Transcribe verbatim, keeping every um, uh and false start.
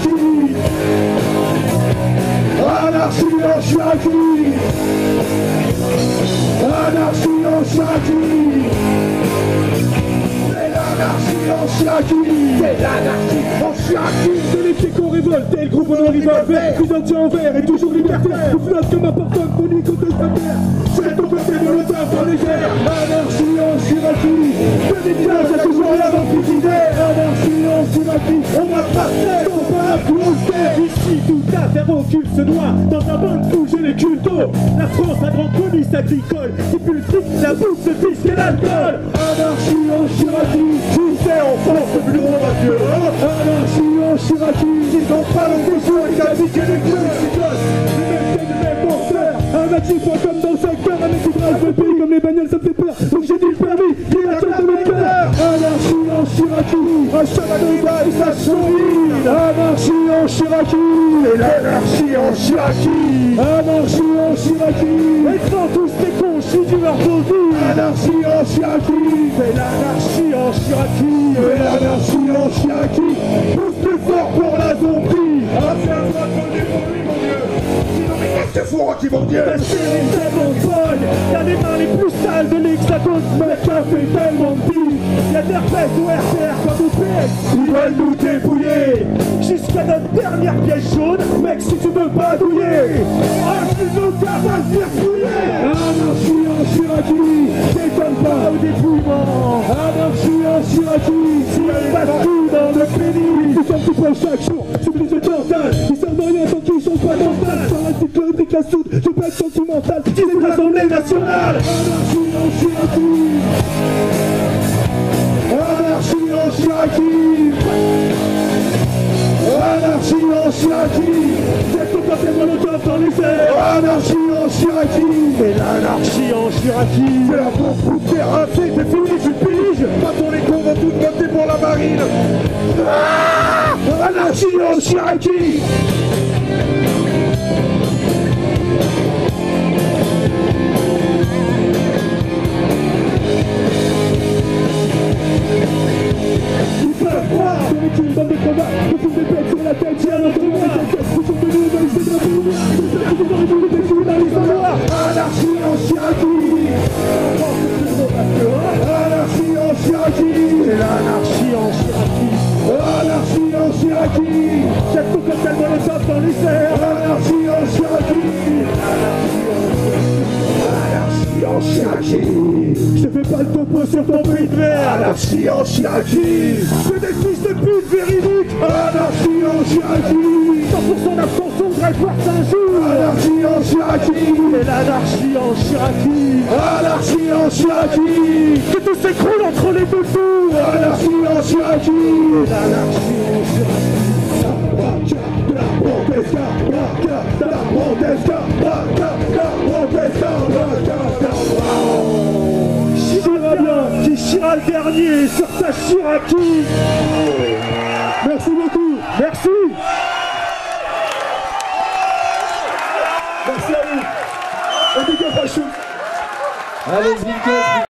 Chiraki. Anarchie en Chiraki. Anarchie en Chiraki. C'est l'anarchie en Chiraki. C'est l'anarchie en Chiraki. C'est les pieds qu'on révolte, et le groupe on en revolver. Plus entier en verre et toujours libertaire. Vous flotte comme un porteur poli contre le papier. C'est ton côté molotov dans les airs. Anarchie en Chiraki. Le village a toujours l'avant d'idée. Anarchie en Chiraki. On va passer ton parapluie. Ici tout affaire occulte se noie dans un bain de fou, j'ai les cultos. La France, la grande police agricole qui pue le fric, la bouffe, le fisc et l'alcool. Anarchie en Chiraki. Qui fait en France le plus gros mafieux? Anarchie en Chiraki. Ils ont pas l'ambition et qu'à piquer les queues. Les mêmes têtes, les mêmes porteurs. Un actif comme dans le secteur, un équilibrage de pays comme les bagnoles, ça me fait peur. Donc j'ai dit le permis, qui la tête de mes cœurs. Anarchie en Chiraki. Un chemin de bail, ça chouine. Anarchie en Chiraki. Et l'anarchie en Chiraki. Anarchie en Chiraki. Écran tous les cons, je suis du Mardovi. Anarchie en Chiraki. C'est l'anarchie en Chiraki. Et l'anarchie en Chiraki. Pousse plus fort pour la zombie. Appelle-moi connu pour lui mon Dieu. Sinon mais qu'est-ce que fous Rocky mon Dieu? La série est tellement bonne. Y'a les mains les plus sales de l'Hexagone. Mec a fait tellement de billes. Y'a des repètes au R P R comme au P S. Ils veulent nous débrouiller jusqu'à notre dernière pièce jaune. Mec si tu veux pas douiller, un plus nos gars va se dire fouiller. Anarchie en Chiraki. Détonne pas au dépouillement. Anarchie en Chiraki. Si elle passe tout dans le pénible. Ils sont plus proches chaque jour. J'oublie le mental. Ils servent de rien tant qu'ils sont pas mental. Sans la petite clobrique la soude. Je peux être sentimental. C'est l'Assemblée nationale. Anarchie en Chiraki. Anarchie en Chiraki. Anarchie en Chiraki. C'est ton côté molotov dans les airs. Anarchie en Chiraki. C'est l'anarchie en Chiraki. C'est la bombe pour terrasser, c'est fini, tu piges. Pas pour les cons, vont tous voter pour la marine. Ah, anarchie en Chiraki. Ils peuvent croire qu'on est une bande de crevards. On fout des bêtes sur la tête, j'ai un autre noir. Ils sont venus dans les états de pouvoir. Ils ont répondu des coups dans les endroits. Anarchie en Chiraki. Anarchie en Chiraki. C'est l'anarchie en Chiraki. Anarchie en Chiraki. Jette ton cocktail molotov dans les airs. Anarchie en Chiraki. Anarchie en Chiraki. Je te fais pas le topo sur ton prix de verre. Anarchie en Chiraki. C'est des fils de pute véridiques. Anarchie en Chiraki. cent pour cent d'abstention de réforce un jour. Anarchie en Chiraki. C'est l'anarchie en Chiraki. Anarchie en Chiraki. Que tout s'écroule entre les deux tours. Anarchie en Chiraki. L'anarchie en Chiraki. Chira bien, qui chira le dernier sur ta Chiraki. Merci beaucoup. Merci. Merci à vous. Et big up à Chou. Allez, Zvinket.